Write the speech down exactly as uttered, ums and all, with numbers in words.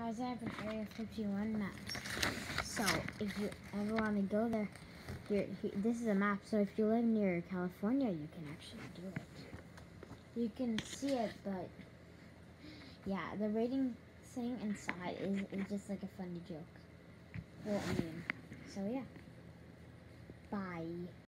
guys, I have an Area fifty-one map. So, if you ever want to go there, here, here, this is a map. So, if you live near California, you can actually do it. You can see it, but yeah, the rating thing inside is, is just like a funny joke. Well, I mean, so yeah. Bye.